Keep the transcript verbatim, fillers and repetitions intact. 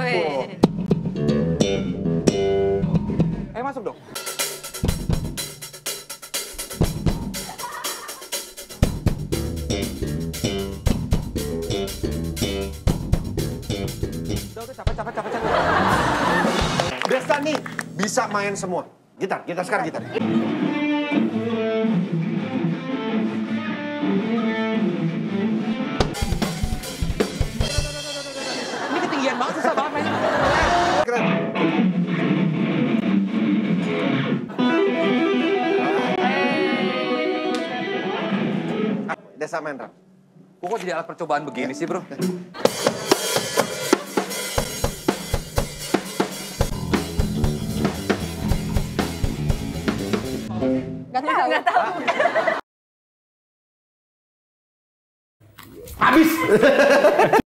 Wih. Ayo masuk dong. Udah, udah, capek, capek, capek, capek. Desta nih bisa main semua. Gitar, gitar sekarang gitar. Ini ketinggian banget, susah banget mainnya. Keren. Ah, Desta main drum. Kok jadi alat percobaan begini sih, bro? Nggak tahu. Nggak tahu. Habis.